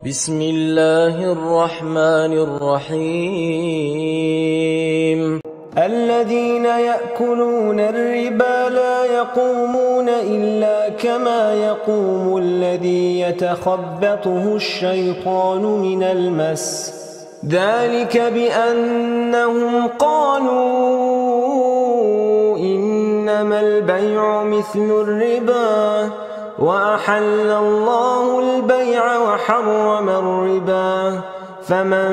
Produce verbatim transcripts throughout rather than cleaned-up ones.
بسم الله الرحمن الرحيم الذين يأكلون الربا لا يقومون إلا كما يقوم الذي يتخبطه الشيطان من المس ذلك بأنهم قالوا إنما البيع مثل الربا وأحل الله البيع وحرم الربا فمن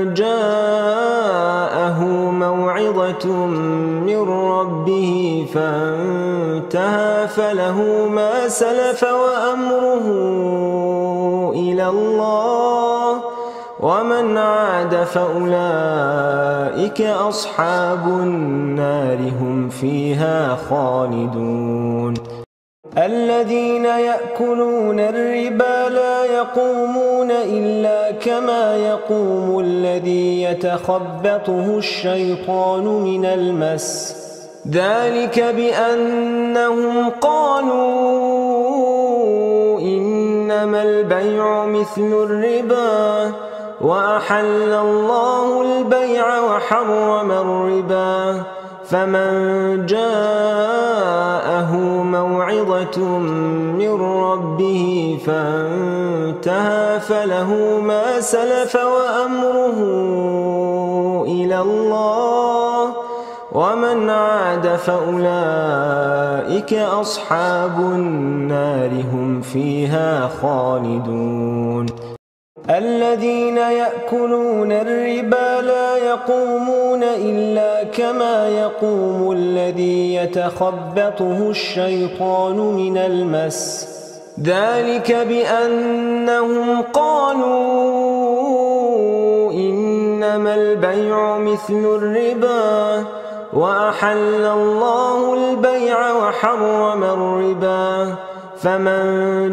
جاءه موعظة من ربه فانتهى فله ما سلف وأمره إلى الله ومن عاد فأولئك أصحاب النار هم فيها خالدون الذين يأكلون الربا لا يقومون إلا كما يقوم الذي يتخبطه الشيطان من المس ذلك بأنهم قالوا إنما البيع مثل الربا وأحل الله البيع وحرم الربا فمن جاءه موعظة من ربه فانتهى فله ما سلف وأمره إلى الله ومن عاد فأولئك أصحاب النار هم فيها خالدون الذين يأكلون الربا لا يقومون إلا كما يقوم الذي يتخبطه الشيطان من المس ذلك بأنهم قالوا إنما البيع مثل الربا وأحل الله البيع وحرم الربا فمن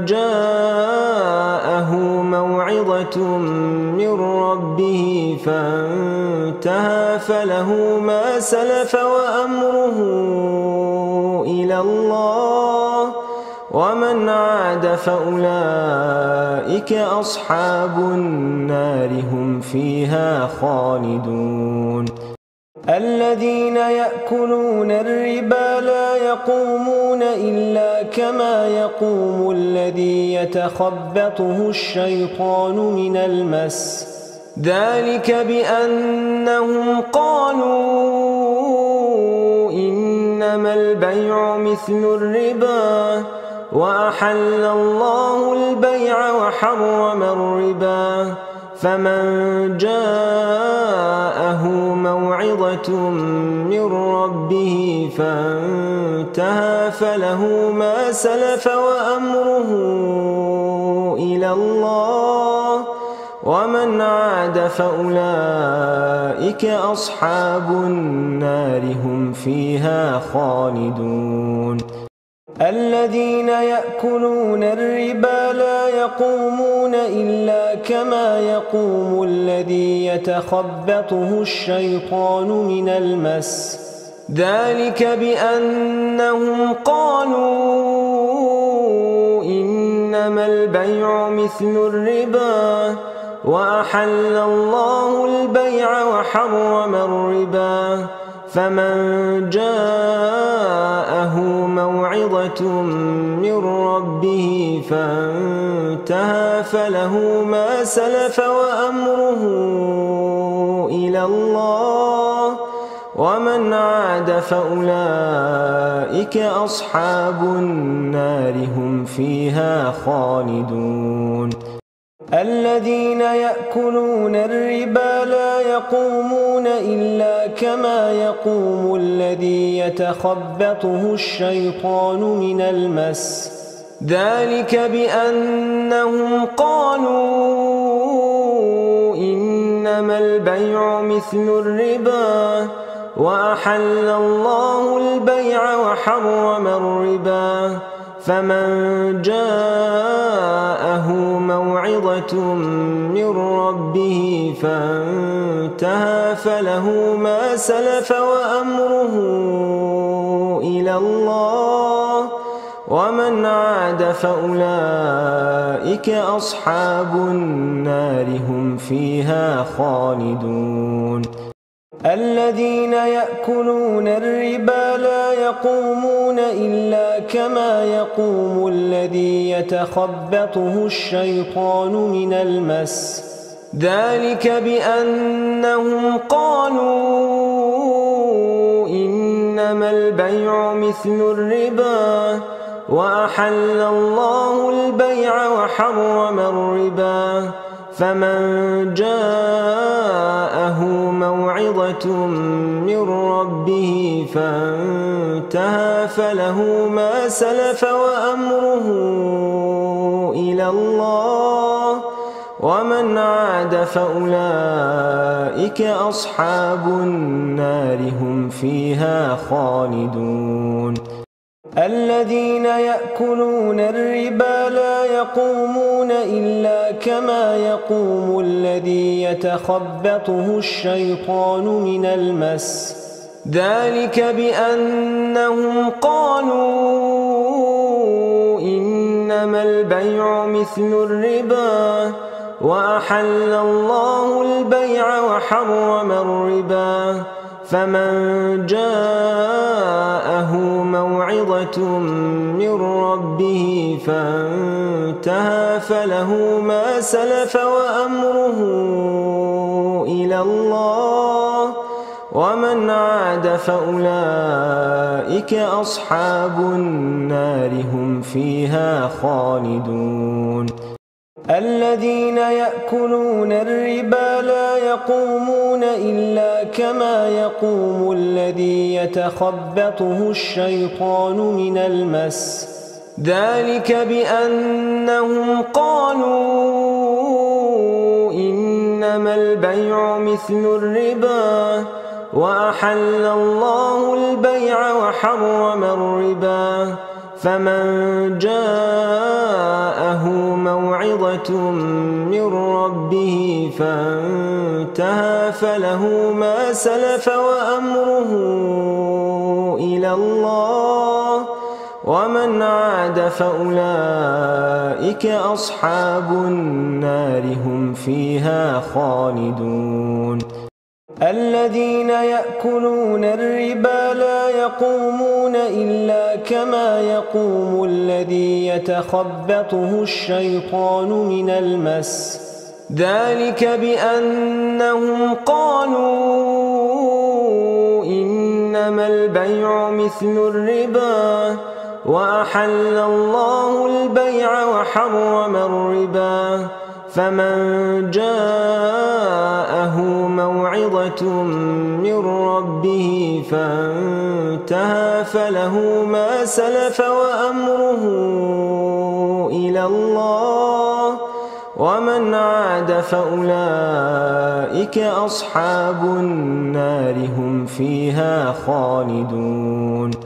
جاءه موعظة من ربه فانتهى فله ما سلف وأمره إلى الله ومن عاد فأولئك أصحاب النار هم فيها خالدون الذين يأكلون الربا لا يقومون إلا كما يقوم الذي يتخبطه الشيطان من المس ذلك بأنهم قالوا إنما البيع مثل الربا وأحل الله البيع وحرم الربا فمن جاءه موعظة من ربه فانتهى فله ما سلف وأمره إلى الله ومن عاد فأولئك أصحاب النار هم فيها خالدون الذين يأكلون الربا لا يقومون إلا كما يقوم الذي يتخبطه الشيطان من المس ذلك بأنهم قالوا إنما البيع مثل الربا وأحل الله البيع وحرم الربا فمن جاءه موعظة من ربه فانتهى فله ما سلف وأمره إلى الله ومن عاد فأولئك أصحاب النار هم فيها خالدون الذين يأكلون الربا لا يقومون إلا كما يقوم الذي يتخبطه الشيطان من المس ذلك بأنهم قالوا إنما البيع مثل الربا وأحل الله البيع وحرم الربا فمن جاءه موعظة من ربه فانتهى فله ما سلف وأمره إلى الله ومن عاد فأولئك أصحاب النار هم فيها خالدون. الذين يأكلون الربا لا يقومون إلا كما يقوم الذي يتخبطه الشيطان من المس، ذلك بأنهم قالوا إنما البيع مثل الربا وأحل الله البيع وحرم الربا، فمن جاءه موعظة من ربه فانتهى فله ما سلف وأمره إلى الله، ومن عاد فأولئك أصحاب النار هم فيها خالدون. الذين يأكلون الربا لا يقومون إلا كما يقوم الذي يتخبطه الشيطان من المس، ذلك بأنهم قالوا إنما البيع مثل الربا وأحل الله البيع وحرم الربا، فمن جاءه موعظة من ربه فانتهى فله ما سلف وأمره إلى الله، ومن عاد فأولئك أصحاب النار هم فيها خالدون. الذين يأكلون الربا لا يقومون إلا كما يقوم الذي يتخبطه الشيطان من المس، ذلك بأنهم قالوا إنما البيع مثل الربا وأحل الله البيع وحرم الربا، فمن جاءه موعظة من ربه فانتهى فله ما سلف وأمره إلى الله، ومن عاد فأولئك أصحاب النار هم فيها خالدون. الذين يأكلون الربا لا يقومون إلا كما يقوم الذي يتخبطه الشيطان من المس، ذلك بأنهم قالوا إنما البيع مثل الربا وأحل الله البيع وحرم الربا، فمن جاءه موعظة من ربه فانتهى فله ما سلف وأمره إلى الله، ومن عاد فأولئك أصحاب النار هم فيها خالدون.